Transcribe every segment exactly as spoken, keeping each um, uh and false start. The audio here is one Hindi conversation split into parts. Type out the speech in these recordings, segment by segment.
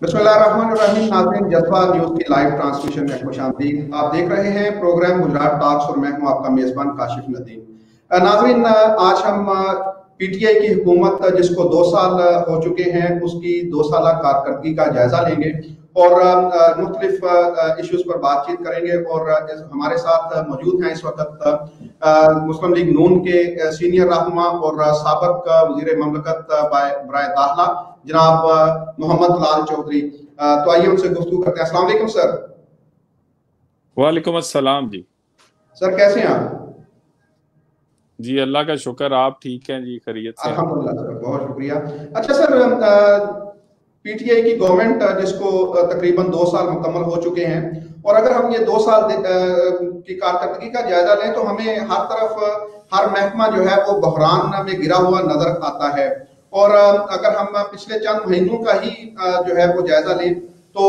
बिस्मिल्लाहिर्रहमानिर्रहीम। नाज़रीन, जज़्बा न्यूज़ की लाइव ट्रांसमिशन में खुश आमदीद। आप देख रहे हैं प्रोग्राम गुजरात टॉक्स और मैं हूं आपका मेज़बान काशिफ नदीम। नाज़रीन, आज हम पी टी आई की हुकूमत जिसको दो साल हो चुके हैं उसकी दो साल कारकर्दगी का जायजा लेंगे और मुख्तलिफ इश्यूज पर बातचीत करेंगे। और हमारे साथ मौजूद हैं इस वक्त मुस्लिम लीग नून के सीनियर रहनुमा और साबिक वज़ीर ममलकत बराए दाखिला जनाब मोहम्मद लाल चौधरी। तो आइए उनसे गुफ्तगू करते हैं। अस्सलाम वालेकुम सर। वालेकुम अस्सलाम जी। सर कैसे हैं आप? जी अल्लाह का शुक्र, आप ठीक हैं जी, खैरियत से? अल्हम्दुलिल्लाह सर, बहुत शुक्रिया। अच्छा सर, पीटीआई की गवर्नमेंट जिसको तकरीबन दो साल मुकम्मल हो चुके हैं और अगर हम ये दो साल की कारकर्दगी का जायजा लें तो हमें हर तरफ हर महकमा जो है वो बहरान में गिरा हुआ नजर आता है। और अगर हम पिछले चंद महीनों का ही जो है वो जायजा लें तो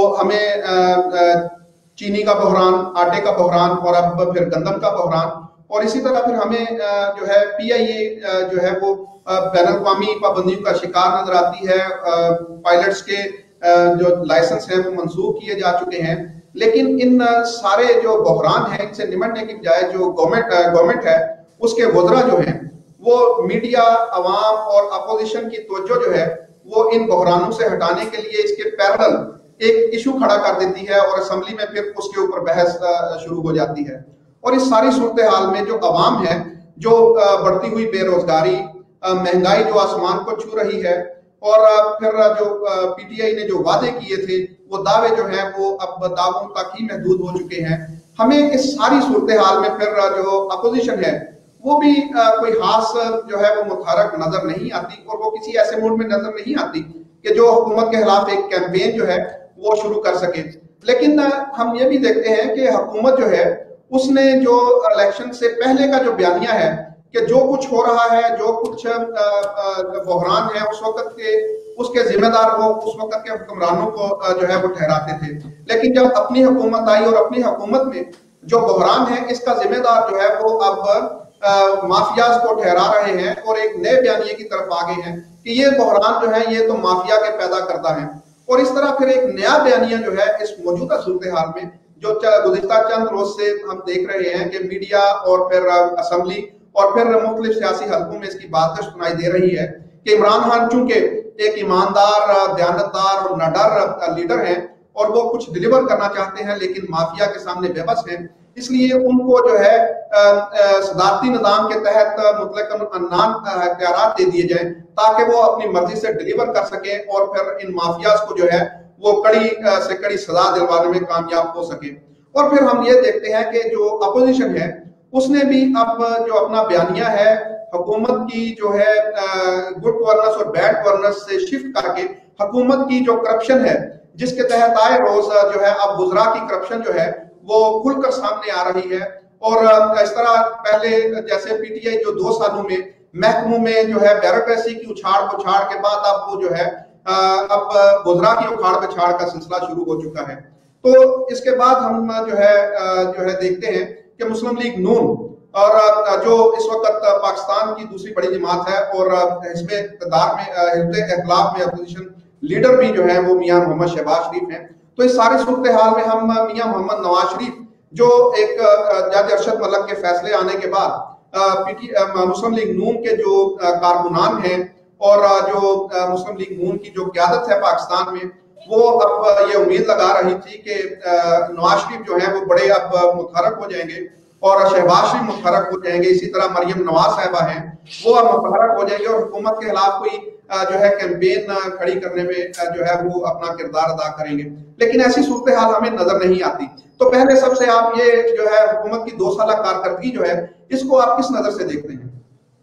हमें चीनी का बहरान, आटे का बहरान और अब फिर गंदम का बहरान, और इसी तरह फिर हमें जो है पी आई ए जो है वो बैन अवी पाबंदियों का शिकार नजर आती है। पायलट्स के जो लाइसेंस हैं वो मंसूख किए जा चुके हैं। लेकिन इन सारे जो बहरान है इनसे निमटने की बजाय जो गवर्नमेंट गवर्नमेंट है उसके वज़रा जो हैं वो मीडिया, अवाम और अपोजिशन की तवज्जो जो है वो इन बहरानों से हटाने के लिए इसके पैरेलल एक इशू खड़ा कर देती है और असेंबली में फिर उसके ऊपर बहस शुरू हो जाती है। और इस सारी सूरत हाल में जो अवाम है, जो बढ़ती हुई बेरोजगारी, महंगाई जो आसमान को छू रही है, और फिर जो पीटीआई ने जो वादे किए थे वो दावे जो हैं वो अब दावों तक ही महदूद हो चुके हैं। हमें इस सारी सूरत हाल में फिर जो अपोजिशन है वो भी कोई खास जो है वो मुतहरक नजर नहीं आती और वो किसी ऐसे मूड में नजर नहीं आती कि जो हुकूमत के खिलाफ एक कैंपेन जो है वो शुरू कर सके। लेकिन हम ये भी देखते हैं कि हुकूमत जो है उसने जो इलेक्शन से पहले का जो बयानिया है कि जो कुछ हो रहा है, जो कुछ बहरान है उस वक्त के उसके जिम्मेदार वो उस वक्त के हुक्मरानों को जो है वो ठहराते थे। लेकिन जब अपनी हुकूमत आई और अपनी हुकूमत में जो बहरान है इसका जिम्मेदार जो है वो अब माफियाज को ठहरा रहे हैं और एक नए बयानिए की तरफ आ गए हैं कि ये बहरान जो है ये तो माफिया के पैदा करता है। और इस तरह फिर एक नया बयानिया जो है इस मौजूदा सूरत हाल में जो गुज़िश्ता चंद रोज से हम देख रहे हैं कि मीडिया और फिर असेंबली और फिर मुख्तलिफ सियासी हलकों में इसकी बात सुनाई दे रही है कि इमरान खान चूंकि एक ईमानदार, दयानतदार और निडर लीडर हैं और वो कुछ डिलीवर करना चाहते हैं लेकिन माफिया के सामने बेबस हैं, इसलिए उनको जो है सदारती निज़ाम के तहत मुतलक अन्नान इख्तियारात दे दिए जाएं ताकि वो अपनी मर्जी से डिलीवर कर सकें और फिर इन माफियाज को जो है वो कड़ी से कड़ी सजा दिलवाने में कामयाब हो सके। और फिर हम ये देखते हैं कि जो अपोजिशन है उसने भी अब जो अपना बयानिया है हुकूमत की जो है गुड गवर्नेंस और बैड गवर्नेंस से शिफ्ट करके हुकूमत की जो करप्शन है जिसके तहत आए रोज जो है अब गुजरा की करप्शन जो है वो खुलकर सामने आ रही है। और इस तरह पहले जैसे पीटीआई जो दो सालों में महकमों में जो है ब्यूरोक्रेसी की उछाड़ पुछाड़ के बाद अब वो जो है अब गुजरा की उखाड़ पछाड़ का सिलसिला शुरू हो चुका है। तो इसके बाद हम जो है जो है देखते हैं कि मुस्लिम लीग नून और जो इस वक्त पाकिस्तान की दूसरी बड़ी जमात है और हिज़्ब इक़्तिदार में हिज़्ब इख्तिलाफ में अपोजिशन लीडर भी जो है वो मियां मोहम्मद शहबाज शरीफ हैं। तो इस सारी सूरत हाल में हम मियां मोहम्मद नवाज शरीफ जो एक जज अरशद मलिक के फैसले आने के बाद पीटी मुस्लिम लीग नून के जो कारकुनान हैं और जो मुस्लिम लीग नून की जो क़यादत है पाकिस्तान में वो अब ये उम्मीद लगा रही थी कि नवाज शरीफ जो है वो बड़े अब मुतहरक हो जाएंगे और शहबाज शरीफ मुतहरक हो जाएंगे, इसी तरह मरियम नवाज साहिबा हैं वो अब मुतहरक हो जाएंगे और हुकूमत के खिलाफ कोई जो है कैंपेन खड़ी करने में जो है वो अपना किरदार अदा करेंगे। लेकिन ऐसी सूरत हाल हमें नजर नहीं आती। तो पहले सबसे आप ये जो है हुकूमत की दो साल कारकर्दगी जो है इसको आप किस नजर से देखते हैं?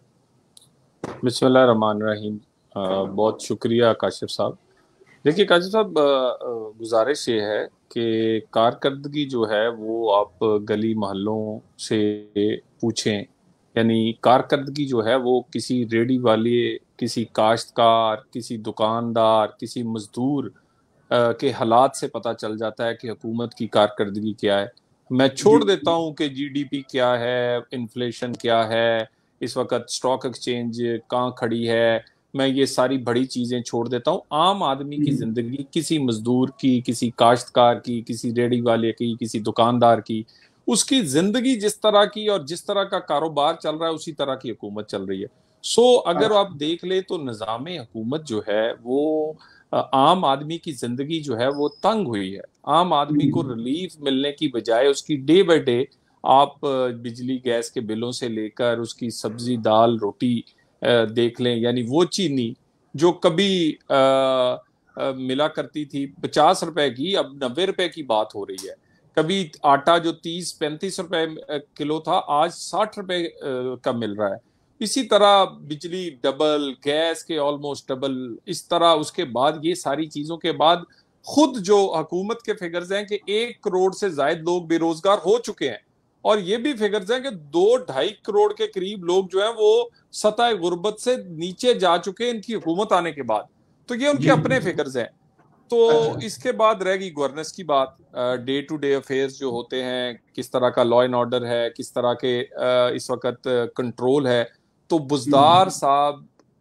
बिस्मिल्लाह रहमान रहीम। बहुत शुक्रिया काशिफ साहब। देखिए काशिफ साहब, गुजारिश ये है कि कारकर्दगी जो है वो आप गली मोहल्लों से पूछें, यानी कारकर्दगी जो है वो किसी रेडी वाले, किसी काश्तकार, किसी दुकानदार, किसी मजदूर के हालात से पता चल जाता है कि हुकूमत की कारकर्दगी क्या है। मैं छोड़ देता हूँ कि जीडीपी क्या है, इन्फ्लेशन क्या है, इस वक्त स्टॉक एक्सचेंज कहाँ खड़ी है, میں یہ ساری بڑی چیزیں چھوڑ دیتا ہوں. عام آدمی کی زندگی، کسی مزدور کی، کسی کاشتکار کی، کسی ریڑھی والے کی، کسی دکاندار کی، اس کی زندگی جس طرح کی اور جس طرح کا کاروبار چل رہا ہے اسی طرح کی حکومت چل رہی ہے. سو اگر آپ دیکھ لیں تو نظام حکومت جو ہے وہ عام آدمی کی زندگی جو ہے وہ تنگ ہوئی ہے. عام آدمی کو ریلیف ملنے کی بجائے اس کی ڈے بائی ڈے آپ بجلی گیس کے بلوں سے لے کر اس کی سبزی دال روٹی دیکھ لیں، یعنی وہ چینی جو کبھی ملا کرتی تھی پچاس روپے کی، اب نبے روپے کی بات ہو رہی ہے. کبھی آٹا جو تیس پینتیس روپے کلو تھا آج ساٹھ روپے کا مل رہا ہے. اسی طرح بجلی ڈبل، گیس کے آلموسٹ ڈبل. اس طرح اس کے بعد یہ ساری چیزوں کے بعد خود جو حکومت کے فگرز ہیں کہ ایک کروڑ سے زائد لوگ بے روزگار ہو چکے ہیں، اور یہ بھی فگرز ہیں کہ دو ڈھائی کروڑ کے قریب لوگ جو ہیں وہ سطح غربت سے نیچے جا چکے ہیں ان کی حکومت آنے کے بعد. تو یہ ان کے اپنے فگرز ہیں. تو اس کے بعد رہ گئی گورننس کی بات. ڈے ٹو ڈے افیئرز جو ہوتے ہیں، کس طرح کا لا اینڈ آرڈر ہے، کس طرح کے اس وقت کنٹرول ہے. تو بزدار صاحب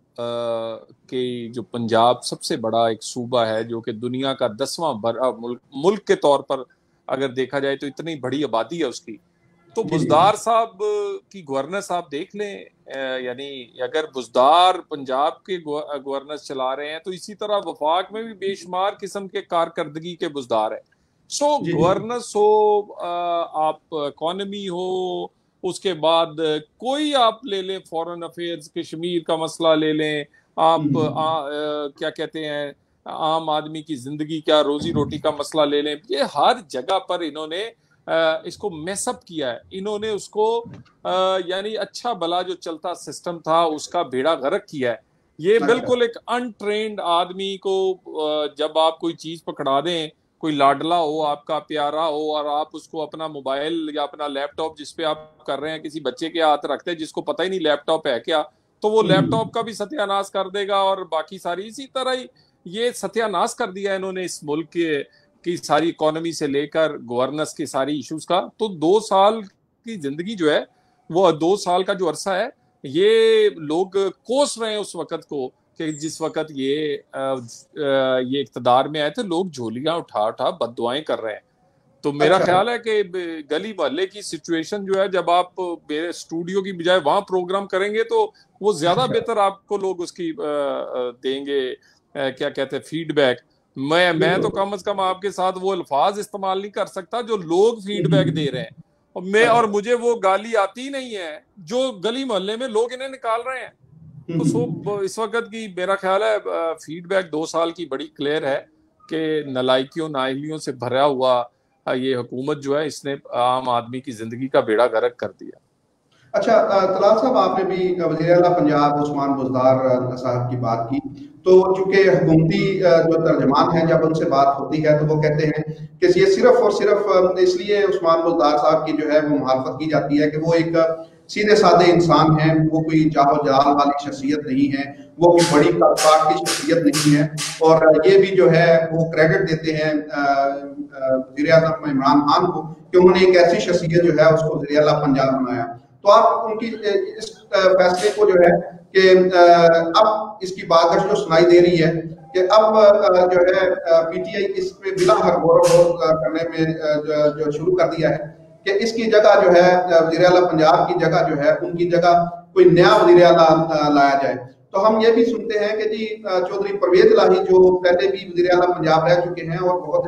کہ جو پنجاب سب سے بڑا ایک صوبہ ہے جو کہ دنیا کا دسواں بڑا ملک ملک کے طور پر اگر دیکھا جائے تو اتنی بڑی آبادی ہے اس کی. تو بزدار صاحب کی گورننس آپ دیکھ لیں، یعنی اگر بزدار پنجاب کے گورننس چلا رہے ہیں تو اسی طرح وفاق میں بھی بے شمار قسم کے کارکردگی کے بزدار ہیں. سو گورننس ہو، آپ اکانومی ہو، اس کے بعد کوئی آپ لے لیں، فورن افیئرز، کشمیر کا مسئلہ لے لیں آپ، کیا کہتے ہیں عام آدمی کی زندگی، کیا روزی روٹی کا مسئلہ لے لیں، یہ ہر جگہ پر انہوں نے اس کو میس اپ کیا ہے. انہوں نے اس کو یعنی اچھا بھلا جو چلتا سسٹم تھا اس کا بیڑا غرق کیا ہے. یہ بالکل ایک انٹرینڈ آدمی کو جب آپ کوئی چیز پکڑا دیں، کوئی لاڈلا ہو آپ کا، پیارا ہو، اور آپ اس کو اپنا موبائل یا اپنا لیپ ٹاپ جس پہ آپ کر رہے ہیں کسی بچے کے ہاتھ رکھتے ہیں جس کو پتہ ہی نہیں لیپ ٹاپ ہے کیا، تو وہ لیپ ٹاپ کا بھی ستیہ ناش کر دے گا اور باقی ساری اسی طرح ہی یہ ستیہ ناش کر دیا انہوں نے اس ملک کے کی ساری اکانومی سے لے کر گورننس کی ساری ایشوز کا. تو دو سال کی زندگی جو ہے وہ دو سال کا جو عرصہ ہے یہ لوگ کوس رہے ہیں اس وقت کو کہ جس وقت یہ یہ اقتدار میں آئے تھے لوگ جھولیاں اٹھا اٹھا بد دعائیں کر رہے ہیں. تو میرا خیال ہے کہ گلی محلے کی سچویشن جو ہے جب آپ میرے اسٹوڈیو کی بجائے وہاں پروگرام کریں گے تو وہ زیادہ بہتر آپ کو لوگ اس کی دیں گے کیا کہتے ہیں فیڈ بیک. میں میں تو کم از کم آپ کے ساتھ وہ الفاظ استعمال نہیں کر سکتا جو لوگ فیڈ بیک دے رہے ہیں، اور میں اور مجھے وہ گالی آتی نہیں ہے جو گلی محلے میں لوگ انہیں نکال رہے ہیں. تو سو اس وقت کی میرا خیال ہے فیڈ بیک دو سال کی بڑی کلیئر ہے کہ نالائکیوں نااہلیوں سے بھرا ہوا یہ حکومت جو ہے اس نے عام آدمی کی زندگی کا بیڑا غرق کر دیا. اچھا طلال صاحب، آپ نے بھی وزیر اعلیٰ پنجاب عثمان بزدار صاحب کی بات کی، تو چونکہ حکومتی جو ترجمان ہیں جب ان سے بات ہوتی ہے تو وہ کہتے ہیں کہ یہ صرف اور صرف اس لیے عثمان بزدار صاحب کی جو ہے وہ مخالفت کی جاتی ہے کہ وہ ایک سیدھے سادے انسان ہیں، وہ کوئی جاہ و جلال والی شخصیت نہیں ہے، وہ کوئی بڑی طبقات کی شخصیت نہیں ہے، اور یہ بھی جو ہے وہ کریڈٹ دیتے ہیں وزیر اعظم عمران خان کو کہ انہوں نے ایک ایسی شخصیت جو ہے اس کو وزیر اعلیٰ پنجاب بنایا. تو آپ ان کی اس فیصلے کو جو ہے کہ اب اس کی باتش جو سنائی دے رہی ہے کہ اب جو ہے پی ٹی آئی اس پہ بلا حق غور و خوض کرنے میں جو شروع کر دیا ہے کہ اس کی جگہ جو ہے وزیر اعلیٰ پنجاب کی جگہ جو ہے ان کی جگہ کوئی نیا وزیر اعلیٰ لایا جائے. تو ہم یہ بھی سنتے ہیں کہ جی چودھری پرویز الہی جو پہلے بھی وزیر اعلیٰ پنجاب رہ چکے ہیں اور بہت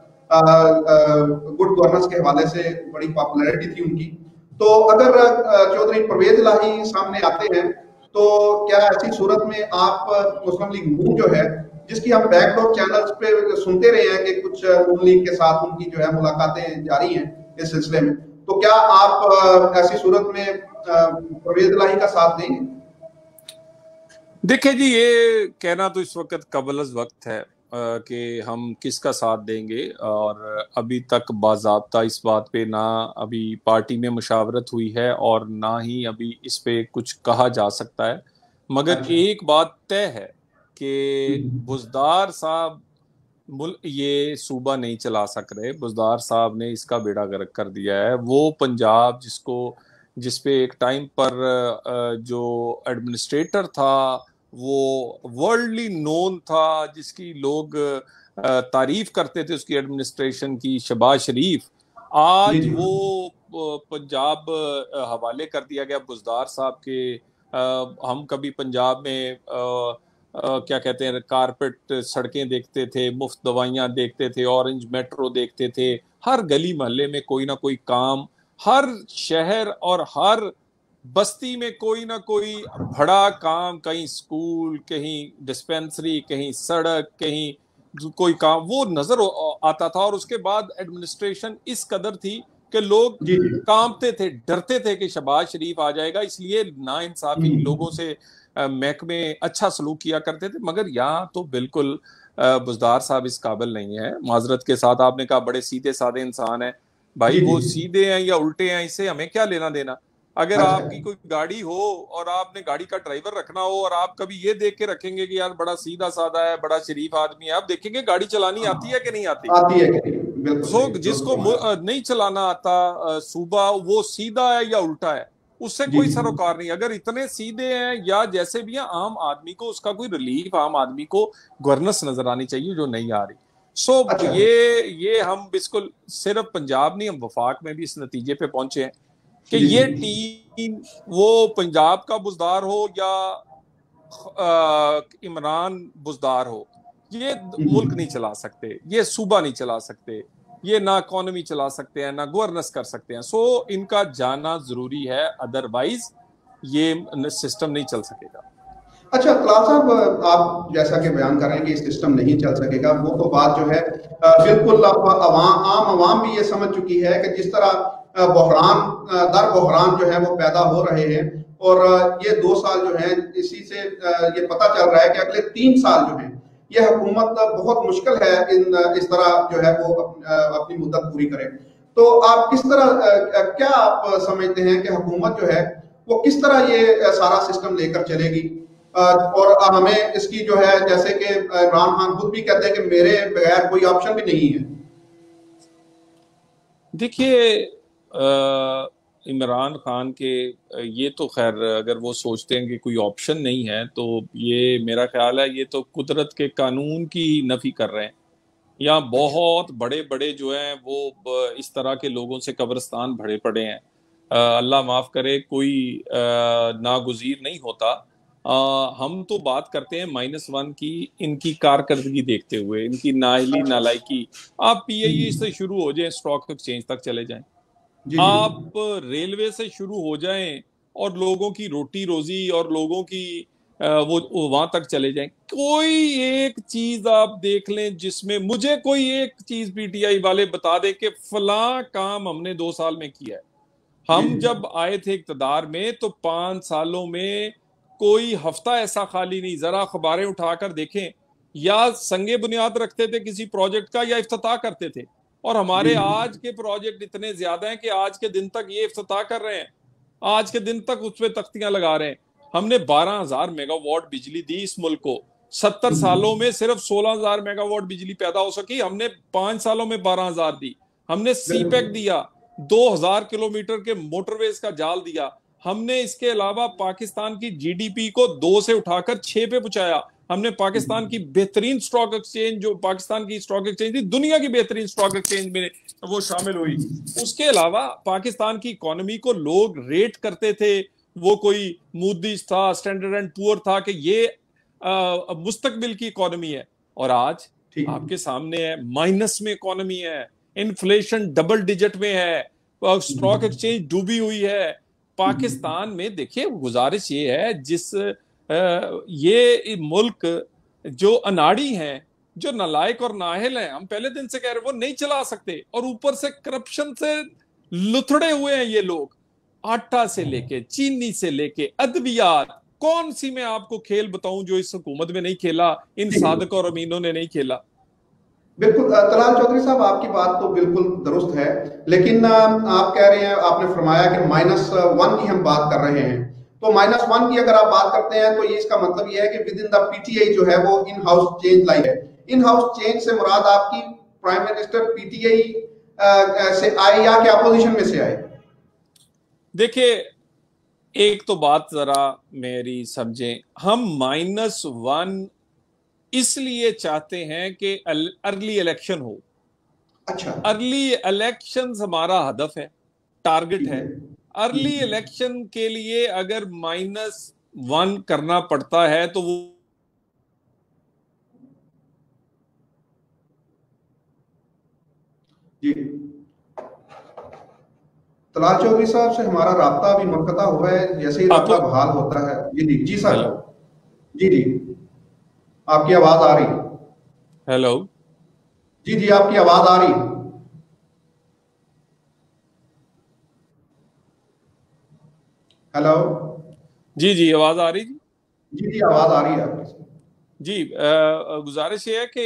زیادہ گڈ گورننس کے حوالے سے بڑی پاپولیرٹی تھی ان کی، تو اگر چودھری پرویز الہی سامنے آتے ہیں تو کیا ایسی صورت میں آپ مسلم لیگ نون جو ہے جس کی ہم بیک ڈور چینلز پہ سنتے رہے ہیں کہ کچھ نون لیگ کے ساتھ ان کی جو ہے ملاقاتیں جاری ہیں اس سلسلے میں، تو کیا آپ ایسی صورت میں پرویز الہی کا ساتھ دیں گے؟ دیکھیں جی، یہ کہنا تو اس وقت قبل از وقت ہے کہ ہم کس کا ساتھ دیں گے، اور ابھی تک باضابطہ اس بات پہ نہ ابھی پارٹی میں مشاورت ہوئی ہے اور نہ ہی ابھی اس پہ کچھ کہا جا سکتا ہے. مگر ایک بات طے ہے کہ بزدار صاحب یہ صوبہ نہیں چلا سک رہے. بزدار صاحب نے اس کا بیڑا غرق کر دیا ہے. وہ پنجاب جس کو جس پہ ایک ٹائم پر جو ایڈمنسٹریٹر تھا وہ ورلڈلی نون تھا، جس کی لوگ تعریف کرتے تھے اس کی ایڈمنسٹریشن کی، شہباز شریف، آج وہ پنجاب حوالے کر دیا گیا بزدار صاحب کے. ہم کبھی پنجاب میں کیا کہتے ہیں کارپیٹ سڑکیں دیکھتے تھے، مفت دوائیاں دیکھتے تھے، اورنج میٹرو دیکھتے تھے، ہر گلی محلے میں کوئی نہ کوئی کام، ہر شہر اور ہر بستی میں کوئی نہ کوئی بڑا کام، کہیں سکول، کہیں ڈسپینسری، کہیں سڑک، کہیں کوئی کام وہ نظر آتا تھا. اور اس کے بعد ایڈمنسٹریشن اس قدر تھی کہ لوگ کانپتے تھے، ڈرتے تھے کہ شہباز شریف آ جائے گا، اس لیے نا انصافی لوگوں سے محکمے اچھا سلوک کیا کرتے تھے. مگر یہاں تو بالکل بزدار صاحب اس قابل نہیں ہے. معذرت کے ساتھ، آپ نے کہا بڑے سیدھے سادے انسان ہیں، بھائی وہ سیدھے ہیں یا الٹے ہیں اس سے ہمیں کیا لینا دینا. اگر آپ کی کوئی گاڑی ہو اور آپ نے گاڑی کا ڈرائیور رکھنا ہو اور آپ کبھی یہ دیکھ کے رکھیں گے کہ یار بڑا سیدھا سادہ ہے، بڑا شریف آدمی ہے، آپ دیکھیں گے گاڑی چلانی آتی ہے کہ نہیں آتی. آتی ہے کہ نہیں. سو جس کو نہیں چلانا آتا صوبہ، وہ سیدھا ہے یا الٹا ہے، اس سے کوئی سروکار نہیں. اگر اتنے سیدھے ہیں یا جیسے بھی ہیں، عام آدمی کو اس کا کوئی ریلیف، عام آدمی کو گورننس نظر آنی چاہیے جو نہیں آ رہی. سو یہ یہ ہم بالکل صرف پنجاب نہیں، ہم وفاق میں بھی اس نتیجے پہ پہنچے ہیں کہ یہ ٹیم وہ پنجاب کا بزدار ہو یا عمران بزدار ہو، یہ ملک نہیں چلا سکتے، یہ صوبہ نہیں چلا سکتے، یہ نہ اکانومی چلا سکتے ہیں، نہ گورننس کر سکتے ہیں. سو ان کا جانا ضروری ہے، ادروائز یہ سسٹم نہیں چل سکے گا. اچھا طلال صاحب، آپ جیسا کہ بیان کر رہے ہیں کہ یہ سسٹم نہیں چل سکے گا، وہ تو بات جو ہے بالکل عوام عام عوام بھی یہ سمجھ چکی ہے کہ جس طرح بحران در بحران جو ہے وہ پیدا ہو رہے ہیں، اور یہ دو سال جو ہیں اسی سے یہ پتہ چل رہا ہے کہ اگلے تین سال جو ہیں یہ حکومت بہت مشکل ہے ان اس طرح جو ہے وہ اپنی مدت پوری کرے. تو آپ کس طرح، کیا آپ سمجھتے ہیں کہ حکومت جو ہے وہ کس طرح یہ سارا سسٹم لے کر چلے گی؟ اور ہمیں اس کی جو ہے، جیسے کہ عمران خان خود بھی کہتے ہیں کہ میرے بغیر کوئی آپشن بھی نہیں ہے. دیکھیے عمران خان کے یہ تو خیر اگر وہ سوچتے ہیں کہ کوئی آپشن نہیں ہے تو یہ میرا خیال ہے یہ تو قدرت کے قانون کی نفی کر رہے ہیں. یا بہت بڑے بڑے جو ہیں وہ اس طرح کے لوگوں سے قبرستان بھرے پڑے ہیں. اللہ معاف کرے، کوئی ناگزیر نہیں ہوتا. ہم تو بات کرتے ہیں مائنس ون کی، ان کی کارکردگی دیکھتے ہوئے، ان کی نااہلی نالائکی. آپ پی آئی اے سے شروع ہو جائیں، اسٹاک ایکسچینج تک چلے جائیں، آپ ریلوے سے شروع ہو جائیں اور لوگوں کی روٹی روزی اور لوگوں کی وہ وہاں تک چلے جائیں، کوئی ایک چیز آپ دیکھ لیں جس میں مجھے کوئی ایک چیز پی ٹی آئی والے بتا دے کہ فلاں کام ہم نے دو سال میں کیا ہے. ہم جب آئے تھے اقتدار میں تو پانچ سالوں میں کوئی ہفتہ ایسا خالی نہیں. ذرا اخباریں اٹھا کر دیکھیں، یا سنگے بنیاد رکھتے تھے کسی پروجیکٹ کا یا افتتاح کرتے تھے. اور ہمارے آج کے پروجیکٹ اتنے زیادہ ہیں کہ آج کے دن تک یہ افتتاح کر رہے ہیں، آج کے دن تک اس پہ تختیاں لگا رہے ہیں. ہم نے بارہ ہزار میگا واٹ بجلی دی اس ملک کو. ستر سالوں میں صرف سولہ ہزار میگا واٹ بجلی پیدا ہو سکی، ہم نے پانچ سالوں میں بارہ ہزار دی. ہم نے سی پیک دیا، دو ہزار کلو میٹر کے موٹر ویز کا جال دیا. ہم نے اس کے علاوہ پاکستان کی جی ڈی پی کو دو سے اٹھا کر چھ پہ پہنچایا. ہم نے پاکستان کی بہترین سٹاک ایکسچینج، جو پاکستان کی سٹاک ایکسچینج تھی، دنیا کی بہترین سٹاک ایکسچینج میں وہ شامل ہوئی. اس کے علاوہ پاکستان کی اکانومی کو لوگ ریٹ کرتے تھے، وہ کوئی موڈیز تھا، اسٹینڈرڈ اینڈ پور تھا کہ یہ مستقبل کی اکانومی ہے. اور آج آپ کے سامنے ہے، مائنس میں اکانومی ہے، انفلیشن ڈبل ڈیجٹ میں ہے، سٹاک ایکسچینج ڈوبی ہوئی ہے. پاکستان میں دیکھیے گزارش یہ ہے، جس یہ ملک جو اناڑی ہیں، جو نالائق اور نااہل ہیں، ہم پہلے دن سے کہہ رہے ہیں، وہ نہیں چلا سکتے. اور اوپر سے کرپشن سے لتھڑے ہوئے ہیں یہ لوگ. آٹا سے لے کے چینی سے لے کے ادویات، کون سی میں آپ کو کھیل بتاؤں جو اس حکومت میں نہیں کھیلا، ان صادق اور امینوں نے نہیں کھیلا. بالکل طلال چودھری صاحب، آپ کی بات تو بالکل درست ہے، لیکن آپ کہہ رہے ہیں، آپ نے فرمایا کہ مائنس ون کی ہم بات کر رہے ہیں. تو مائنس ون کی اگر آپ بات کرتے ہیں تو یہ اس کا مطلب یہ ہے کہ with in the P T آئی جو ہے وہ ان ہاؤس چینج لائی ہے. ان ہاؤس چینج سے مراد آپ کی prime minister P T I سے آئے یا کہ اپوزیشن میں سے آئے؟ دیکھیے ایک تو بات ذرا میری سمجھیں، ہم مائنس ون اس لیے چاہتے ہیں کہ ارلی الیکشن ہو. اچھا ارلی الیکشن ہمارا ہدف ہے، ٹارگٹ ہے. ارلی الیکشن کے لیے اگر مائنس ون کرنا پڑتا ہے تو وہ جی طلال چودھری صاحب سے ہمارا رابطہ ابھی منقطع ہوا ہے، جیسے ہی آپ رابطہ بحال ہوتا ہے. جی جی جی سر. ہیلو جی جی آپ کی آواز آ رہی. ہیلو جی جی آپ کی آواز آ رہی. ہیلو. جی جی آواز آ رہی. جی جی آواز آ رہی ہے آپ کی. جی گزارش یہ ہے کہ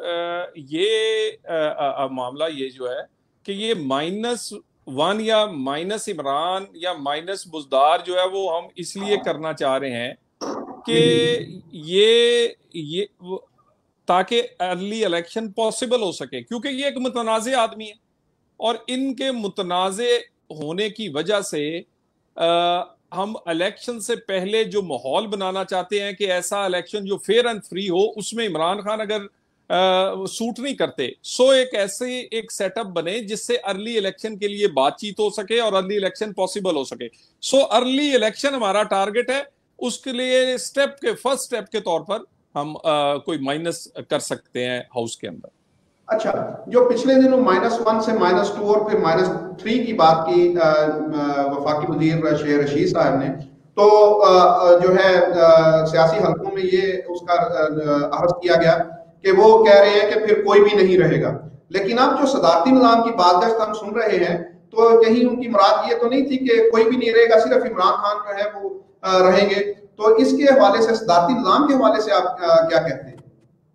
یہ معاملہ یہ جو ہے کہ یہ مائنس ون یا مائنس عمران یا مائنس بزدار جو ہے وہ ہم اس لیے کرنا چاہ رہے ہیں کہ جی جی یہ یہ تاکہ ارلی الیکشن پاسبل ہو سکے، کیونکہ یہ ایک متنازع آدمی ہے اور ان کے متنازع ہونے کی وجہ سے ہم الیکشن سے پہلے جو ماحول بنانا چاہتے ہیں کہ ایسا الیکشن جو فیئر اینڈ فری ہو، اس میں عمران خان اگر سوٹ نہیں کرتے سو ایک ایسے ایک سیٹ اپ بنے جس سے ارلی الیکشن کے لیے بات چیت ہو سکے اور ارلی الیکشن پاسبل ہو سکے. سو ارلی الیکشن ہمارا ٹارگٹ ہے. اس کے لیے سٹیپ کے فرسٹ سٹیپ کے طور پر ہم کوئی مائنس کر سکتے ہیں ہاؤس کے اندر. اچھا جو پچھلے دنوں مائنس ون سے مائنس ٹو اور پھر مائنس تھری کی بات کی وفاقی وزیر شیخ رشید صاحب نے، تو جو ہے سیاسی حلقوں میں یہ اس کا عرض کیا گیا کہ وہ کہہ رہے ہیں کہ پھر کوئی بھی نہیں رہے گا. لیکن اب جو صدارتی نظام کی بات گشت ہم سن رہے ہیں تو کہیں ان کی مراد یہ تو نہیں تھی کہ کوئی بھی نہیں رہے گا، صرف عمران خان جو ہے وہ رہیں گے. تو اس کے حوالے سے صدارتی نظام کے حوالے سے آپ کیا کہتے ہیں؟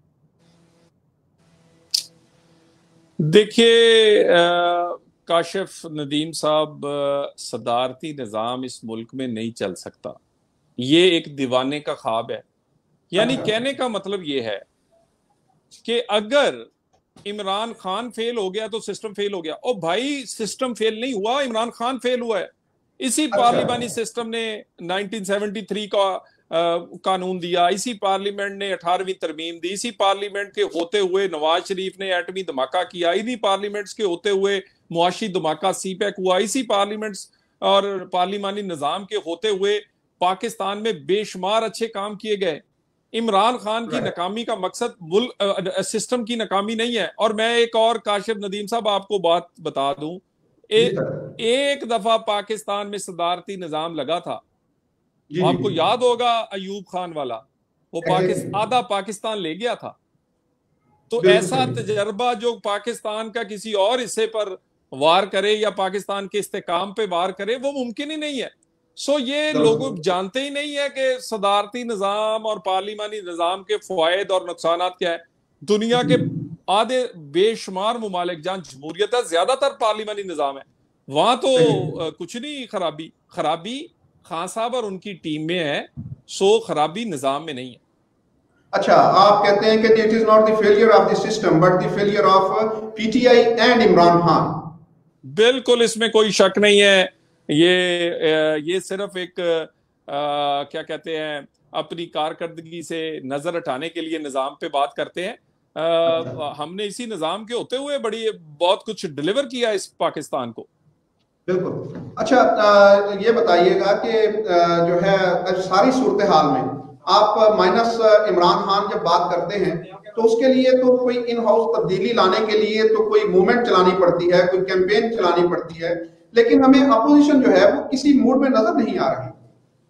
دیکھیے کاشف ندیم صاحب، صدارتی نظام اس ملک میں نہیں چل سکتا. یہ ایک دیوانے کا خواب ہے. یعنی کہنے کا مطلب یہ ہے کہ اگر عمران خان فیل ہو گیا تو سسٹم فیل ہو گیا. او بھائی سسٹم فیل نہیں ہوا، عمران خان فیل ہوا ہے. اسی پارلیمانی سسٹم نے نائنٹین سیونٹی تھری کا قانون دیا، اسی پارلیمنٹ نے اٹھارہویں ترمیم دی، اسی پارلیمنٹ کے ہوتے ہوئے نواز شریف نے ایٹمی دھماکہ کیا، انہی پارلیمنٹس کے ہوتے ہوئے معاشی دھماکہ سی پیک ہوا، اسی پارلیمنٹس اور پارلیمانی نظام کے ہوتے ہوئے پاکستان میں بے شمار اچھے کام کیے گئے. عمران خان کی ناکامی کا مقصد ملک سسٹم کی ناکامی نہیں ہے. اور میں ایک اور کاشف ندیم صاحب آپ کو بات بتا دوں، ایک دفعہ پاکستان میں صدارتی نظام لگا تھا، آپ کو یاد ہوگا ایوب خان والا، وہ پاکستان آدھا پاکستان لے گیا تھا. تو ایسا تجربہ جو پاکستان کا کسی اور حصے پر وار کرے یا پاکستان کے استحکام پہ وار کرے وہ ممکن ہی نہیں ہے. سو یہ لوگ جانتے ہی نہیں ہے کہ صدارتی نظام اور پارلیمانی نظام کے فوائد اور نقصانات کیا ہے. دنیا کے آدھے بے شمار ممالک جہاں جمہوریت ہے، زیادہ تر پارلیمانی نظام ہے، وہاں تو کچھ نہیں خرابی خرابی خان صاحب اور ان کی ٹیم میں ہے. سو خرابی نظام میں نہیں ہے. اچھا آپ کہتے ہیں کہ it is not the failure of the system but the failure of P T I and Imran Khan. بالکل اس میں کوئی شک نہیں ہے. یہ یہ صرف ایک کیا کہتے ہیں اپنی کارکردگی سے نظر ہٹانے کے لیے نظام پہ بات کرتے ہیں. ہم نے اسی نظام کے ہوتے ہوئے بڑی بہت کچھ ڈیلیور کیا اس پاکستان کو. بالکل. اچھا یہ بتائیے گا کہ جو ہے ساری صورتحال میں آپ مائنس عمران خان جب بات کرتے ہیں تو اس کے لیے تو کوئی ان ہاؤس تبدیلی لانے کے لیے تو کوئی موومنٹ چلانی پڑتی ہے، کوئی کیمپین چلانی پڑتی ہے، لیکن ہمیں اپوزیشن جو ہے وہ کسی موڈ میں نظر نہیں آ رہی.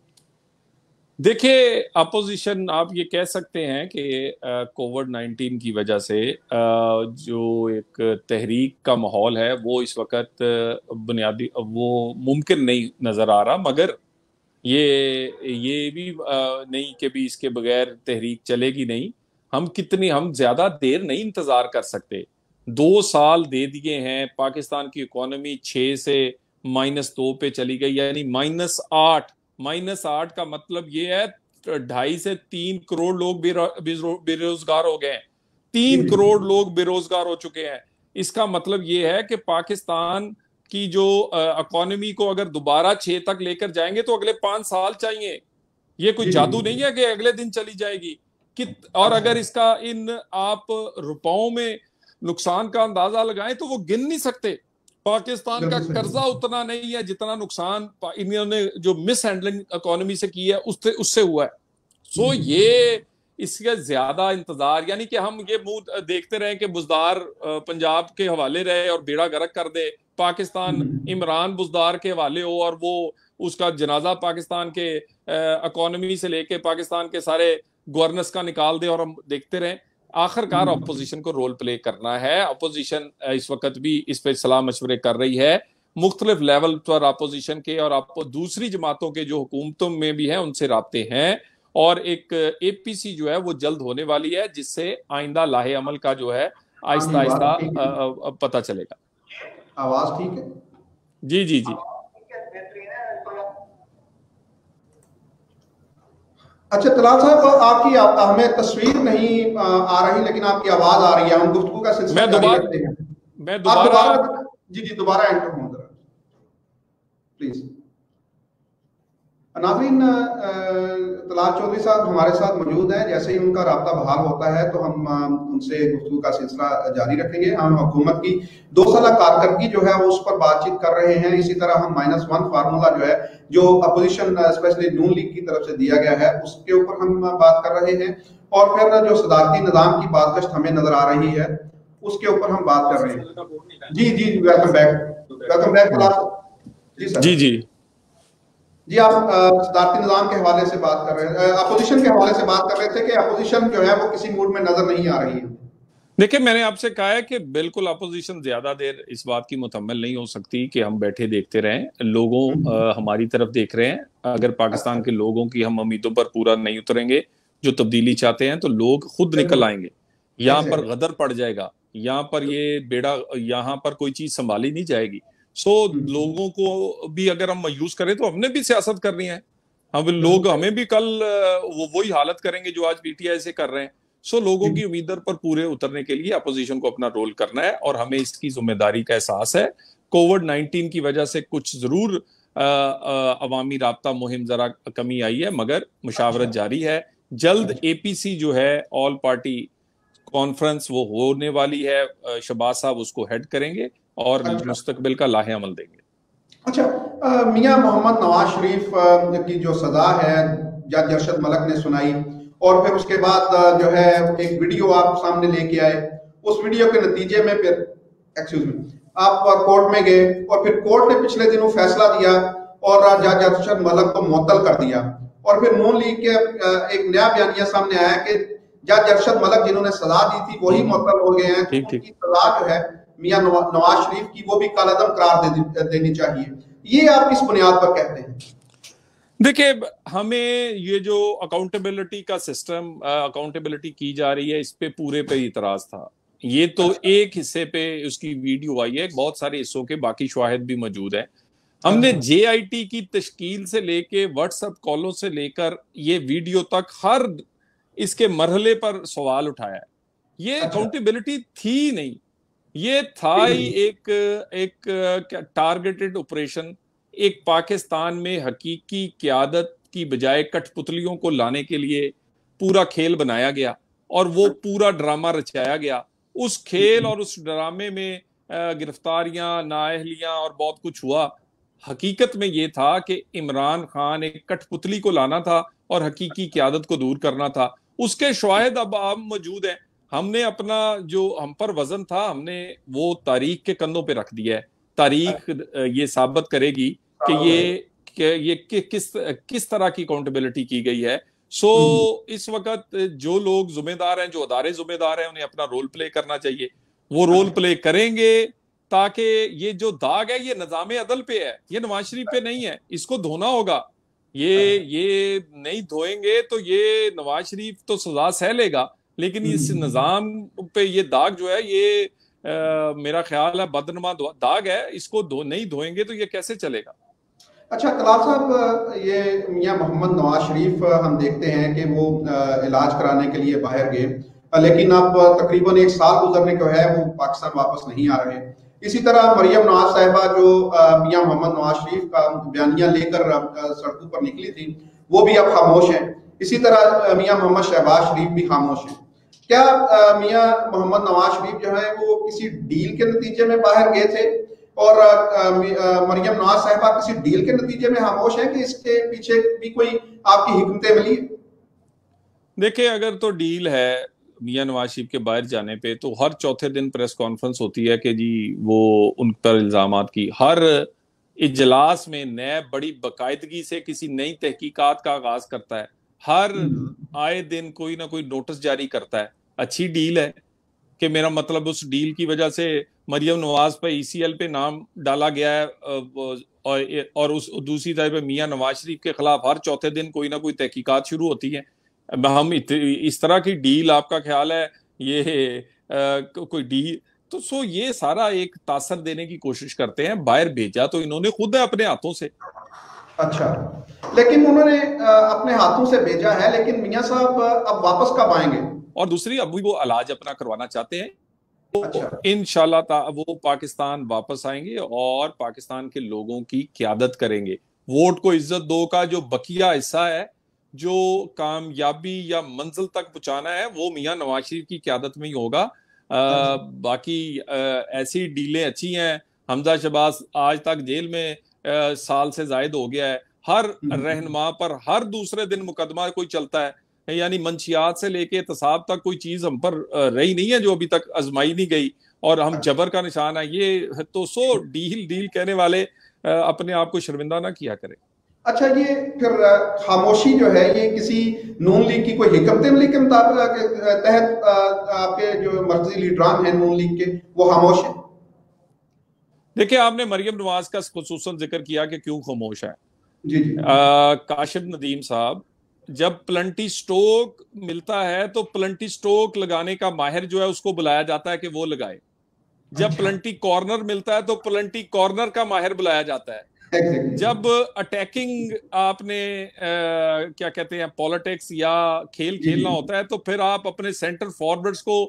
دیکھیں اپوزیشن آپ یہ کہہ سکتے ہیں کہ کووڈ نائنٹین کی وجہ سے جو ایک تحریک کا ماحول ہے وہ اس وقت بنیادی وہ ممکن نہیں نظر آ رہا، مگر یہ یہ بھی نہیں کہ بھی اس کے بغیر تحریک چلے گی نہیں. ہم کتنی ہم زیادہ دیر نہیں انتظار کر سکتے. دو سال دے دیے ہیں، پاکستان کی اکانومی چھ سے مائنس دو پہ چلی گئی، یعنی مائنس آٹھ مائنس آٹھ کا مطلب یہ ہے ڈھائی سے تین کروڑ لوگ بے روزگار ہو گئے ہیں. تین کروڑ لوگ بے روزگار ہو چکے ہیں. اس کا مطلب یہ ہے کہ پاکستان کی جو اکانومی کو اگر دوبارہ چھ تک لے کر جائیں گے تو اگلے پانچ سال چاہیے. یہ کوئی جادو نہیں ہے کہ اگلے دن چلی جائے گی. اور اگر اس کا ان آپ روپاؤں میں نقصان کا اندازہ لگائیں تو وہ گن نہیں سکتے. پاکستان کا قرضہ اتنا نہیں ہے جتنا نقصان انہوں نے جو مس ہینڈلنگ اکانومی سے کی ہے اس سے ہوا ہے. سو یہ اس کا زیادہ انتظار، یعنی کہ ہم یہ منہ دیکھتے رہے کہ بزدار پنجاب کے حوالے رہے اور بیڑا غرق کر دے، پاکستان عمران بزدار کے حوالے ہو اور وہ اس کا جنازہ پاکستان کے اکانومی سے لے کے پاکستان کے سارے گورننس کا نکال دے اور ہم دیکھتے رہیں. آخر کار اپوزیشن کو رول پلے کرنا ہے. اپوزیشن اس وقت بھی اس پہ صلاح مشورے کر رہی ہے مختلف لیول پر اپوزیشن کے، اور آپ دوسری جماعتوں کے جو حکومتوں میں بھی ہیں ان سے رابطے ہیں، اور ایک اے پی سی جو ہے وہ جلد ہونے والی ہے جس سے آئندہ لاہے عمل کا جو ہے آہستہ آہستہ پتہ چلے گا. آواز ٹھیک ہے؟ جی جی جی. اچھا طلال صاحب، آپ کی ہمیں تصویر نہیں آ رہی لیکن آپ کی آواز آ رہی ہے. ہم گفتگو کا سلسلہ جاری رکھتے ہیں. میں دوبارہ جی جی دوبارہ انٹر ہوں ذرا پلیز. ناظرین، طلال چودھری صاحب ہمارے ساتھ موجود ہیں. جیسے ہی ان کا رابطہ بحال ہوتا ہے تو ہم ان سے گفتگو کا سلسلہ جاری رکھیں گے. ہم حکومت کی دو سالہ کارکردگی جو ہے اس پر بات چیت کر رہے ہیں. اسی طرح ہم مائنس ون فارمولا جو ہے جو اپوزیشن اسپیشلی نون لیگ کی طرف سے دیا گیا ہے اس کے اوپر ہم بات کر رہے ہیں، اور پھر جو صدارتی نظام کی بازگشت ہمیں نظر آ رہی ہے اس کے اوپر ہم بات کر رہے ہیں. جی جی welcome back. Welcome back Talal صاحب. جی سر. جی جی جی آپ صدارتی نظام کے حوالے سے بات کر رہے ہیں، اپوزیشن کے حوالے سے بات کر رہے تھے کہ اپوزیشن جو ہے وہ کسی موڈ میں نظر نہیں آ رہی ہے. دیکھیں، میں نے آپ سے کہا ہے کہ بالکل اپوزیشن زیادہ دیر اس بات کی متحمل نہیں ہو سکتی کہ ہم بیٹھے دیکھتے رہیں. لوگوں ہماری طرف دیکھ رہے ہیں. اگر پاکستان کے لوگوں کی ہم امیدوں پر پورا نہیں اتریں گے جو تبدیلی چاہتے ہیں تو لوگ خود نکل آئیں گے. یہاں پر غدر پڑ جائے گا، یہاں پر یہ بیڑا، یہاں پر کوئی چیز سنبھالی نہیں جائے گی. سو لوگوں کو بھی اگر ہم مایوس کریں تو ہم نے بھی سیاست کرنی ہے. ہم لوگ ہمیں بھی کل وہ وہی حالت کریں گے جو آج پی ٹی آئی سے کر رہے ہیں. سو لوگوں کی امیدوں پر پورے اترنے کے لیے اپوزیشن کو اپنا رول کرنا ہے، اور ہمیں اس کی ذمہ داری کا احساس ہے. کووڈ نائنٹین کی وجہ سے کچھ ضرور عوامی رابطہ مہم ذرا کمی آئی ہے، مگر مشاورت جاری ہے. جلد اے پی سی جو ہے آل پارٹی کانفرنس وہ ہونے والی ہے. شہباز صاحب اس کو ہیڈ کریں گے اور مستقبل کا لاہے عمل دیں گے. اچھا، میاں محمد نواز شریف کی جو سزا ہے جج ارشد ملک نے سنائی، اور پھر اس کے بعد جو ہے ایک ویڈیو آپ سامنے لے کے آئے. اس ویڈیو کے نتیجے میں پھر ایکسکیوز می آپ کورٹ میں گئے، اور پھر کورٹ نے پچھلے دنوں فیصلہ دیا اور جج ارشد ملک کو معطل کر دیا. اور پھر نون لیگ کے ایک نیا بیانیہ سامنے آیا کہ جج ارشد ملک جنہوں نے سزا دی تھی وہی معطل ہو گئے ہیں. ان کی سزا جو ہے میاں نواز شریف کی وہ بھی کالعدم قرار دینی چاہیے. یہ آپ کس بنیاد پر کہتے ہیں؟ دیکھیں، ہمیں یہ جو اکاؤنٹیبلٹی کا سسٹم اکاؤنٹیبلٹی کی جا رہی ہے اس پہ پورے پہ اعتراض تھا. یہ تو ایک حصے پہ اس کی ویڈیو آئی ہے، بہت سارے حصوں کے باقی شواہد بھی موجود ہیں. ہم نے جے آئی ٹی کی تشکیل سے لے کے واٹس ایپ کالوں سے لے کر یہ ویڈیو تک ہر اس کے مرحلے پر سوال اٹھایا ہے. یہ اکاؤنٹیبلٹی تھی نہیں، یہ تھا ہی ایک ایک ٹارگیٹڈ آپریشن. ایک پاکستان میں حقیقی قیادت کی بجائے کٹ پتلیوں کو لانے کے لیے پورا کھیل بنایا گیا، اور وہ پورا ڈرامہ رچایا گیا. اس کھیل اور اس ڈرامے میں گرفتاریاں، نااہلیاں اور بہت کچھ ہوا. حقیقت میں یہ تھا کہ عمران خان ایک کٹ پتلی کو لانا تھا اور حقیقی قیادت کو دور کرنا تھا. اس کے شواہد اب اب موجود ہیں. ہم نے اپنا جو ہم پر وزن تھا ہم نے وہ تاریخ کے کندھوں پہ رکھ دیا ہے. تاریخ یہ ثابت کرے گی کہ یہ کہ یہ کس کس طرح کی اکاؤنٹیبلٹی کی گئی ہے. سو اس وقت جو لوگ ذمہ دار ہیں، جو ادارے ذمہ دار ہیں، انہیں اپنا رول پلے کرنا چاہیے. وہ رول پلے کریں گے تاکہ یہ جو داغ ہے یہ نظام عدل پہ ہے، یہ نواز شریف پہ نہیں ہے. اس کو دھونا ہوگا. یہ یہ نہیں دھوئیں گے تو یہ نواز شریف تو سزا سہ لے گا، لیکن اس نظام پہ یہ داغ جو ہے یہ آ, میرا خیال ہے بدنما داغ ہے. اس کو دو نہیں دھوئیں گے تو یہ کیسے چلے گا؟ اچھا طلال صاحب، یہ میاں محمد نواز شریف ہم دیکھتے ہیں کہ وہ علاج کرانے کے لیے باہر گئے، لیکن اب تقریباً ایک سال گزرنے کو ہے وہ پاکستان واپس نہیں آ رہے. اسی طرح مریم نواز صاحبہ جو میاں محمد نواز شریف کا بیانیہ لے کر سڑکوں پر نکلی تھی وہ بھی اب خاموش ہیں. اسی طرح میاں محمد شہباز شریف بھی خاموش ہیں. کیا میاں محمد نواز شریف جو ہیں وہ کسی ڈیل کے نتیجے میں باہر گئے تھے اور مریم نواز صاحبہ کسی ڈیل کے نتیجے میں خاموش ہیں کہ اس کے پیچھے بھی کوئی آپ کی حکمت عملی ہے؟ دیکھیں اگر تو ڈیل ہے میاں نواز شریف کے باہر جانے پہ تو ہر چوتھے دن پریس کانفرنس ہوتی ہے کہ جی وہ ان پر الزامات کی، ہر اجلاس میں نئے بڑی باقاعدگی سے کسی نئی تحقیقات کا آغاز کرتا ہے، ہر آئے دن کوئی نہ کوئی نوٹس جاری کرتا ہے. اچھی ڈیل ہے کہ میرا مطلب اس ڈیل کی وجہ سے مریم نواز پہ ای سی ایل پہ نام ڈالا گیا ہے اور اس دوسری طرف پہ میاں نواز شریف کے خلاف ہر چوتھے دن کوئی نہ کوئی تحقیقات شروع ہوتی ہیں. ہم اس طرح کی ڈیل آپ کا خیال ہے یہ کوئی ڈیل تو سو یہ سارا ایک تاثر دینے کی کوشش کرتے ہیں. باہر بھیجا تو انہوں نے خود ہے اپنے ہاتھوں سے. اچھا لیکن انہوں نے اپنے ہاتھوں سے بھیجا ہے لیکن میاں صاحب اب واپس کب آئیں گے؟ اور دوسری ابھی وہ علاج اپنا کروانا چاہتے ہیں. اچھا. انشاءاللہ وہ پاکستان واپس آئیں گے اور پاکستان کے لوگوں کی قیادت کریں گے. ووٹ کو عزت دو کا جو بقیہ حصہ ہے جو کامیابی یا منزل تک پہنچانا ہے وہ میاں نواز شریف کی قیادت میں ہی ہوگا. آ, باقی آ, ایسی ڈیلیں اچھی ہیں. حمزہ شہباز آج تک جیل میں آ, سال سے زائد ہو گیا ہے. ہر رہنما پر ہر دوسرے دن مقدمہ کوئی چلتا ہے، یعنی منشیات سے لے کے احتساب تک کوئی چیز ہم پر رہی نہیں ہے جو ابھی تک آزمائی نہیں گئی اور ہم جبر کا نشان ہے. یہ تو سو ڈیل ڈیل کہنے والے اپنے آپ کو شرمندہ نہ کیا کریں. اچھا یہ پھر خاموشی جو ہے یہ کسی نون لیگ کی کوئی حکمت عملی کے مطابق تحت آپ کے جو مرکزی لیڈران ہیں نون لیگ کے وہ خاموش ہیں؟ دیکھیں آپ نے مریم نواز کا خصوصاً ذکر کیا کہ کیوں خاموش ہے. جی جی کاشف ندیم صاحب جب پلنٹی سٹوک ملتا ہے تو پلنٹی سٹوک لگانے کا ماہر جو ہے اس کو بلایا جاتا ہے کہ وہ لگائے. جب پلنٹی کارنر ملتا ہے تو پلنٹی کارنر کا ماہر بلایا جاتا ہے. جب اٹیکنگ آپ نے کیا کہتے ہیں پالیٹکس یا کھیل کھیلنا ہوتا ہے تو پھر آپ اپنے سینٹر فارورڈز کو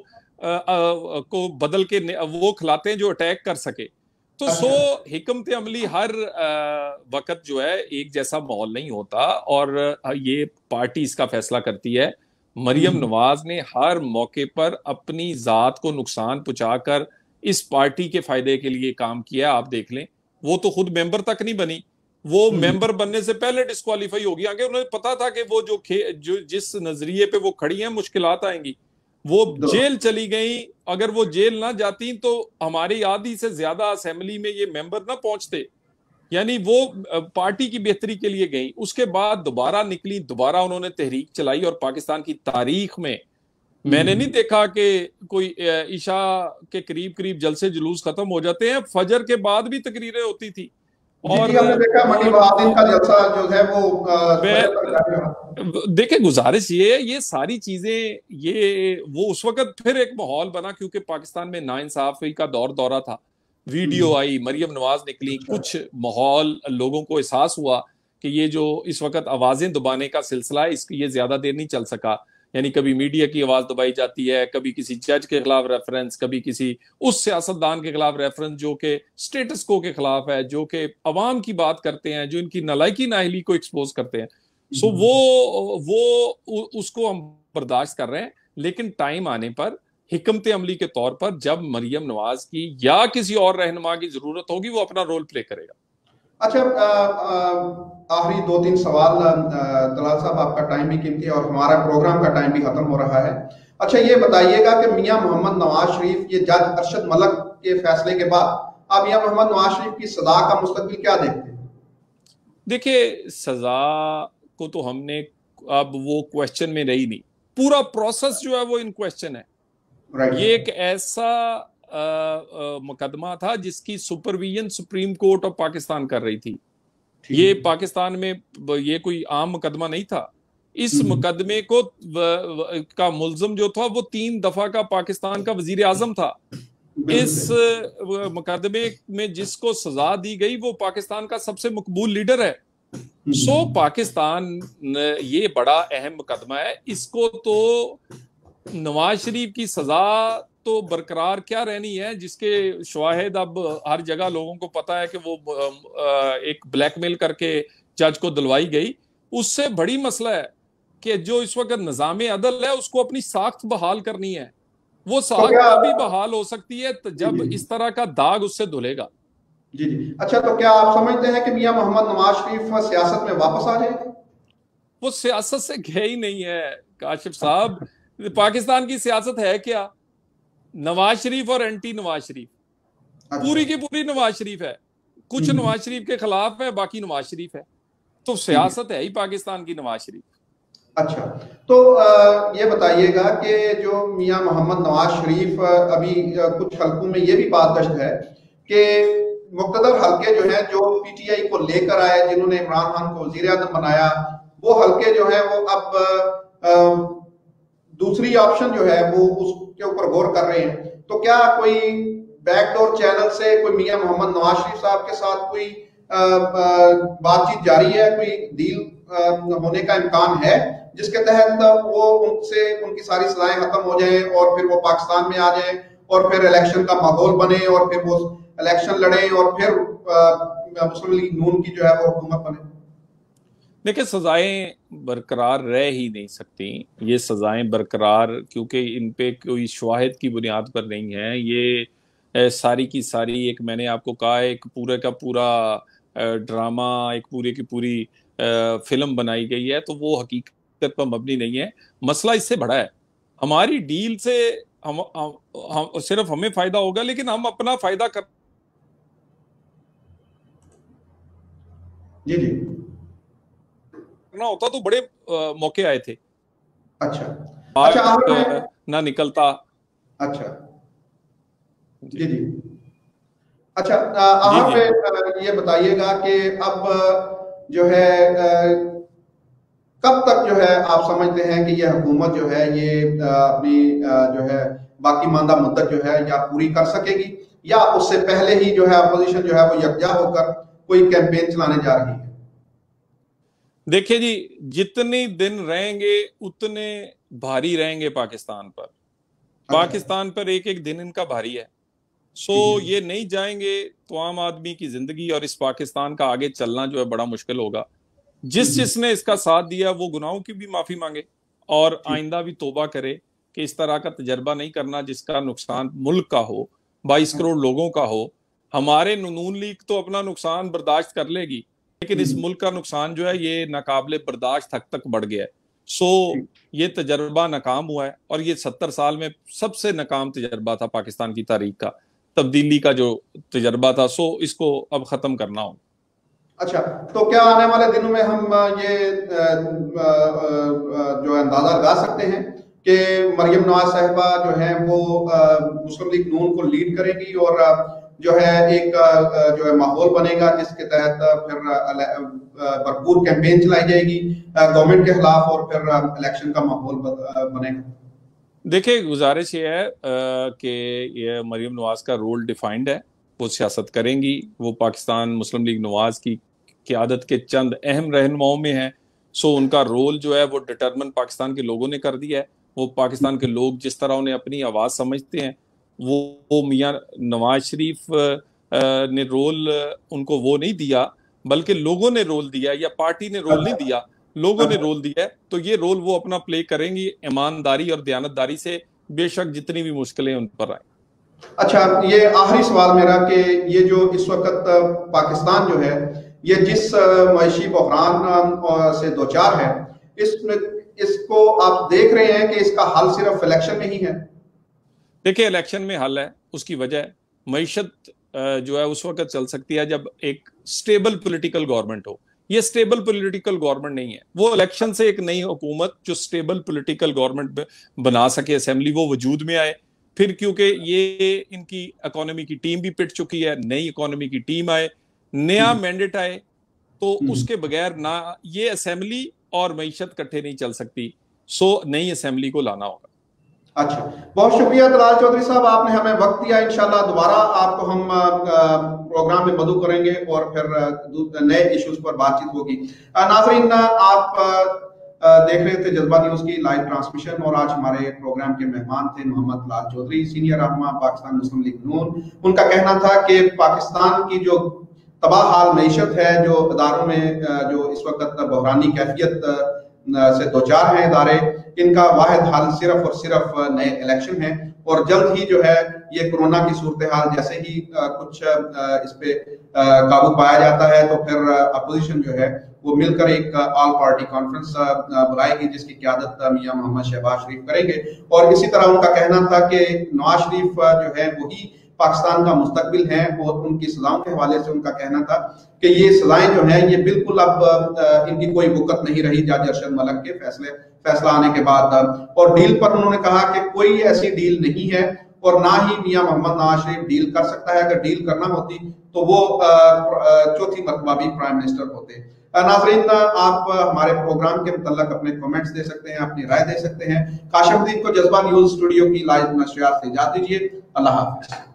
کو بدل کے وہ کھلاتے ہیں جو اٹیک کر سکے. تو سو حکمت عملی ہر وقت جو ہے ایک جیسا ماحول نہیں ہوتا اور یہ پارٹی اس کا فیصلہ کرتی ہے. مریم نواز نے ہر موقع پر اپنی ذات کو نقصان پہنچا کر اس پارٹی کے فائدے کے لیے کام کیا. آپ دیکھ لیں وہ تو خود ممبر تک نہیں بنی، وہ ممبر بننے سے پہلے ڈسکوالیفائی ہو گیا کہ انہیں پتا تھا کہ وہ جو جس نظریے پہ وہ کھڑی ہیں مشکلات آئیں گی. وہ جیل چلی گئیں. اگر وہ جیل نہ جاتی تو ہماری آدھی سے زیادہ اسمبلی میں یہ ممبر نہ پہنچتے. یعنی وہ پارٹی کی بہتری کے لیے گئیں. اس کے بعد دوبارہ نکلی، دوبارہ انہوں نے تحریک چلائی اور پاکستان کی تاریخ میں میں نے نہیں دیکھا کہ کوئی عشاء کے قریب قریب جلسے جلوس ختم ہو جاتے ہیں، فجر کے بعد بھی تقریریں ہوتی تھی. اور دیکھیں گزارش یہ یہ ساری چیزیں یہ وہ اس وقت پھر ایک ماحول بنا کیونکہ پاکستان میں ناانصافی کا دور دورہ تھا. ویڈیو آئی، مریم نواز نکلی، کچھ ماحول لوگوں کو احساس ہوا کہ یہ جو اس وقت آوازیں دبانے کا سلسلہ ہے اس یہ زیادہ دیر نہیں چل سکا. یعنی کبھی میڈیا کی آواز دبائی جاتی ہے، کبھی کسی جج کے خلاف ریفرنس، کبھی کسی اس سیاستدان کے خلاف ریفرنس جو کہ سٹیٹس کو کے خلاف ہے، جو کہ عوام کی بات کرتے ہیں، جو ان کی نالائکی نااہلی کو ایکسپوز کرتے ہیں. سو so وہ وہ اس کو ہم برداشت کر رہے ہیں. لیکن ٹائم آنے پر حکمت عملی کے طور پر جب مریم نواز کی یا کسی اور رہنما کی ضرورت ہوگی وہ اپنا رول پلے کرے گا. اچھا آخری دو تین سوال طلال صاحب، آپ کا ٹائم بھی قیمتی ہے اور ہمارا پروگرام کا ٹائم بھی ختم ہو رہا ہے. اچھا یہ بتائیے گا کہ میاں محمد نواز شریف یہ جج ارشد ملک کے فیصلے کے بعد آپ میاں محمد نواز شریف کی سزا کا مستقبل کیا دیکھتے ہیں؟ دیکھیے سزا کو تو ہم نے اب وہ کوشچن میں رہی نہیں. پورا پروسیس جو ہے وہ ان کوشچن ہے. یہ ایک ایسا مقدمہ تھا جس کی supervision supreme court of Pakistan کر رہی تھی. یہ پاکستان میں یہ کوئی عام مقدمہ نہیں تھا. اس مقدمے کو کا ملزم جو تھا وہ تین دفعہ کا پاکستان کا وزیر اعظم تھا. اس مقدمے میں جس کو سزا دی گئی وہ پاکستان کا سب سے مقبول لیڈر ہے. سو پاکستان یہ بڑا اہم مقدمہ ہے. اس کو تو نواز شریف کی سزا تو برقرار کیا رہنی ہے جس کے شواہد اب ہر جگہ لوگوں کو پتا ہے کہ وہ ایک بلیک میل کر کے جج کو دلوائی گئی. اس سے بڑی مسئلہ ہے کہ جو اس وقت نظام عدل ہے اس کو اپنی ساخت بحال کرنی ہے. وہ ساخت تبھی بحال ہو سکتی ہے جب اس طرح کا داغ اس سے دھلے گا. جی جی اچھا، تو کیا آپ سمجھتے ہیں کہ میاں محمد نواز شریف سیاست میں واپس آ جائیں گے؟ وہ سیاست سے گئے ہی نہیں ہے کاشف صاحب. پاکستان کی سیاست ہے کیا؟ نواز شریف اور اینٹی نواز شریف، پوری کی پوری نواز شریف ہے. کچھ نواز شریف کے خلاف ہے، باقی نواز شریف ہے. تو سیاست ہے ہی پاکستان کی نواز شریف. اچھا، تو یہ بتائیے گا کہ جو میاں محمد نواز شریف ابھی کچھ حلقوں میں یہ بھی بات دشت ہے کہ مقتدر حلقے جو ہیں جو پی ٹی آئی کو لے کر آئے، جنہوں نے عمران خان کو وزیر اعظم بنایا، وہ حلقے جو ہیں وہ اب دوسری آپشن جو ہے وہ اس کے اوپر غور کر رہے ہیں. تو کیا کوئی بیک ڈور چینل سے کوئی میاں محمد نواز شریف صاحب کے ساتھ کوئی بات چیت جاری ہے، کوئی ڈیل ہونے کا امکان ہے جس کے تحت وہ ان سے ان کی ساری سزائیں ختم ہو جائیں اور پھر وہ پاکستان میں آ جائیں اور پھر الیکشن کا ماحول بنے اور پھر وہ الیکشن لڑیں اور پھر مسلم لیگ نون کی جو ہے وہ حکومت بنے؟ دیکھیں، سزائیں برقرار رہ ہی نہیں سکتی. یہ سزائیں برقرار کیونکہ ان پہ کوئی شواہد کی بنیاد پر نہیں ہے. یہ ساری کی ساری ایک، میں نے آپ کو کہا، ایک پورے کا پورا ڈرامہ، ایک پوری کی پوری فلم بنائی گئی ہے. تو وہ حقیقت پر مبنی نہیں ہے. مسئلہ اس سے بڑا ہے. ہماری ڈیل سے ہم, ہم, ہم صرف ہمیں فائدہ ہوگا، لیکن ہم اپنا فائدہ کر جی جی کرنا ہوتا تو بڑے موقع آئے تھے. اچھا اچھا نہ نکلتا. اچھا جی جی اچھا آپ یہ بتائیے گا کہ اب جو ہے کب تک جو ہے آپ سمجھتے ہیں کہ یہ حکومت جو ہے یہ اپنی جو ہے باقی ماندہ مدت جو ہے یا پوری کر سکے گی، یا اس سے پہلے ہی جو ہے اپوزیشن جو ہے وہ یکجا ہو کر کوئی کیمپین چلانے جا رہی ہے؟ دیکھیں جی، جتنے دن رہیں گے اتنے بھاری رہیں گے پاکستان پر. پاکستان پر ایک ایک دن ان کا بھاری ہے. سو یہ نہیں جائیں گے تو عام آدمی کی زندگی اور اس پاکستان کا آگے چلنا جو ہے بڑا مشکل ہوگا. جس جس نے اس کا ساتھ دیا وہ گناہوں کی بھی معافی مانگے اور آئندہ بھی توبہ کرے کہ اس طرح کا تجربہ نہیں کرنا جس کا نقصان ملک کا ہو، بائیس کروڑ لوگوں کا ہو. ہمارے نون لیگ تو اپنا نقصان برداشت کر لے گی، لیکن اس ملک کا نقصان جو ہے یہ ناقابل برداشت حد تک بڑھ گیا ہے. سو یہ تجربہ ناکام ہوا ہے اور یہ ستر سال میں سب سے ناکام تجربہ تھا پاکستان کی تاریخ کا، تبدیلی کا جو تجربہ تھا. سو اس کو اب ختم کرنا ہو. اچھا، تو کیا آنے والے دنوں میں ہم یہ جو اندازہ لگا سکتے ہیں کہ مریم نواز صاحبہ جو ہیں وہ مسلم لیگ نون کو لیڈ کرے گی اور جو ہے ایک جو ہے ماحول بنے گا جس کے تحت پھر بھرپور کیمپین چلائی جائے گی گورنمنٹ کے خلاف اور پھر الیکشن کا ماحول بنے گا؟ دیکھیں، گزارش یہ ہے کہ یہ مریم نواز کا رول ڈیفائنڈ ہے، وہ سیاست کریں گی. وہ پاکستان مسلم لیگ نواز کی قیادت کے چند اہم رہنماؤں میں ہیں. سو ان کا رول جو ہے وہ ڈٹرمن پاکستان کے لوگوں نے کر دیا ہے. وہ پاکستان کے لوگ جس طرح انہیں اپنی آواز سمجھتے ہیں وہ, وہ میاں نواز شریف نے رول ان کو وہ نہیں دیا، بلکہ لوگوں نے رول دیا، یا پارٹی نے رول نہیں دیا، لوگوں نے رول دیا ہے. تو یہ رول وہ اپنا پلے کریں گی ایمانداری اور دیانتداری سے، بے شک جتنی بھی مشکلیں ان پر آئیں. اچھا، یہ آخری سوال میرا کہ یہ جو اس وقت پاکستان جو ہے یہ جس معاشی بحران سے دوچار ہے، اس میں اس کو آپ دیکھ رہے ہیں کہ اس کا حل صرف الیکشن میں ہی ہے؟ دیکھیں، الیکشن میں حل ہے. اس کی وجہ معیشت جو ہے اس وقت چل سکتی ہے جب ایک سٹیبل پولیٹیکل گورنمنٹ ہو. یہ سٹیبل پولیٹیکل گورنمنٹ نہیں ہے. وہ الیکشن سے ایک نئی حکومت جو سٹیبل پولیٹیکل گورنمنٹ بنا سکے، اسمبلی وہ وجود میں آئے. پھر کیونکہ یہ ان کی اکانومی کی ٹیم بھی پٹ چکی ہے، نئی اکانومی کی ٹیم آئے، نیا مینڈیٹ آئے، تو اس کے بغیر نہ یہ اسمبلی اور معیشت کٹھے نہیں چل سکتی. سو نئی اسمبلی کو لانا ہوگا. اچھا، بہت شکریہ طلال چودھری صاحب، آپ نے ہمیں وقت دیا. انشاءاللہ دوبارہ آپ کو ہم پروگرام میں مدعو کریں گے اور پھر نئے ایشوز پر بات چیت ہوگی. ناظرین، آپ देख रहे थे जज्बा न्यूज की लाइव ट्रांसमिशन, और आज हमारे प्रोग्राम के मेहमान थे मोहम्मद लाल चौधरी, सीनियर रहनुमा पाकिस्तान मुस्लिम लीग नून। उनका कहना था कि पाकिस्तान की जो तबाह हाल मईशत है, जो इदारों में जो इस वक्त बहरानी कैफियत से दो चार हैं इदारे, इनका वाहिद हल सिर्फ और सिर्फ नए इलेक्शन है, और जल्द ही जो है ये कोरोना की सूरत हाल जैसे ही कुछ इस पे काबू पाया जाता है तो फिर अपोजिशन जो है वो मिलकर एक ऑल पार्टी कॉन्फ्रेंस बुलाएगी, जिसकी क़यादत मियां मोहम्मद शहबाज शरीफ करेंगे। और इसी तरह उनका कहना था कि नवाज शरीफ जो है वही पाकिस्तान का मुस्तकबिल है, और उनकी सजाओं के हवाले से उनका कहना था कि ये सजाएं जो हैं ये बिल्कुल अब इनकी कोई वक़्त नहीं रही जज अरशद मलिक के फैसले फैसला आने के बाद। और डील पर उन्होंने कहा कि कोई ऐसी डील नहीं है, और ना ही मियां मोहम्मद नवाज शरीफ डील कर सकता है। अगर डील करना होती तो वो चौथी मरतबा भी प्राइम मिनिस्टर होते। नाज़रीन, आप हमारे प्रोग्राम के मुतल्लिक़ अपने कमेंट्स दे सकते हैं, अपनी राय दे सकते हैं। काशिफुद्दीन को जज्बा न्यूज स्टूडियो की लाइव नशरियात से इजाज़त दीजिए। अल्लाह हाफ़िज़।